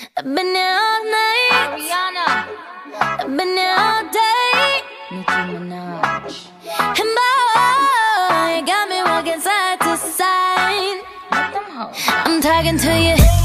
I've been here all night. Ariana, I've been here all day. Nicki Minaj. And boy, you got me walking side to side. Let them hoes. I'm talking to you.